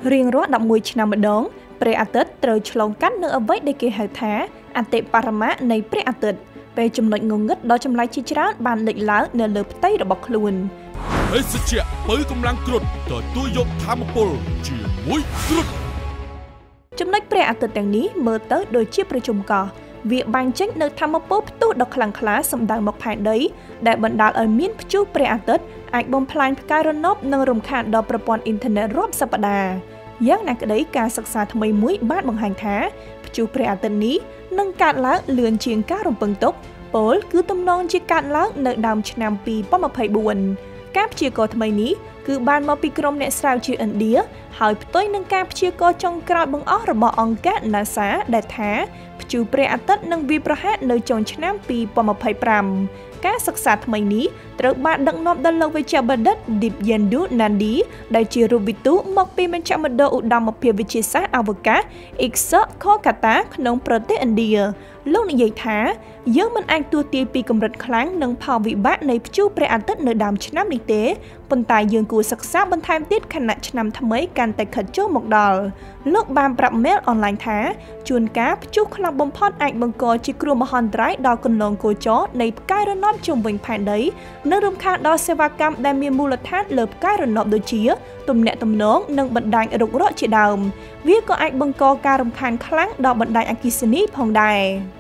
រៀងរាល់11ឆ្នាំម្ដងព្រះអាទិត្យត្រូវឆ្លងកាត់នៅអ្វីដែលគេហៅថាអតិបរមានៃព្រះអាទិត្យពេលចំណុចងងឹតដ៏ចម្លែកជាច្រើនបានលេចឡើងនៅលើផ្ទៃរបស់ខ្លួនភេសជ្ជៈបើកម្លាំងគ្រុឌទទួលយកធម្មពលជាមួយគ្រុឌចំណុចព្រះអាទិត្យទាំងនេះមើលទៅដូចជាប្រជុំកោះវាបាញ់ចេញនៅធម្មពលផ្ទុះដ៏ខ្លាំងក្លាសម្ដៅមកផែនដីដែលបណ្ដាលឲ្យមានព្យុះព្រះអាទិត្យអាចបំផ្លាញផ្កាយរណបនិងរំខានដល់ប្រព័ន្ធអ៊ីនធឺណិតរាប់សប្ដាហ៍យ៉ាងណាក្តីការសិក្សាថ្មីមួយបានបង្ហាញថាព្យុះព្រះអាទិត្យនេះនឹងកើតឡើងលឿនជាងការរំពឹងទុកពលគឺទំនងជាកើតឡើងនៅដើមឆ្នាំ2024ការព្យាករណ៍ថ្មីនេះគឺបានមកពីក្រុមអ្នកស្រាវជ្រាវឥណ្ឌាហើយផ្ទុយនឹងការព្យាករណ៍ចុងក្រោយបង្អស់របស់អង្គការ NASA ដែលថាព្យុះព្រះអាទិត្យនឹងវាយប្រហារនៅចុងឆ្នាំ2025ការសិក្សាថ្មីនេះត្រូវបានដឹកនាំដោយលោកវេជ្ជបណ្ឌិត Dibyendu Nandi ដែលជារូបវិទូមកពីមជ្ឈមណ្ឌលឧត្តមភាពវិទ្យាសាស្ត្រអវកាស ISRO Kolkata ក្នុងប្រទេសឥណ្ឌាលោកនិយាយថាយើងមិនអាចទស្សន៍ទាយពីកម្រិតខ្លាំងនិងផលវិបាកនៃព្យុះព្រះអាទិត្យនៅដើមឆ្នាំនេះទេប៉ុន្តែយើងគួរសិក្សាបន្ថែមទៀតខណៈឆ្នាំថ្មីកាន់តែខិតចូលមកដល់លោកបានប្រាប់មេលអនឡាញថាជួនកាលព្យុះខ្លាំងបំផុតអាចបង្កជាគ្រោះមហន្តរាយដល់គន្លងគោចរនៃផ្កាយរណបជុំវិញផែនដីនិងរំខានដល់សេវាកម្មដែលមានមូលដ្ឋានលើផ្កាយរណបដូចជាទំនាក់ទំនងនិងបណ្ដាញរុករកជាដើមវាក៏អាចបង្កការរំខានខ្លាំងដល់បណ្ដាញអគ្គិសនីផងដែរ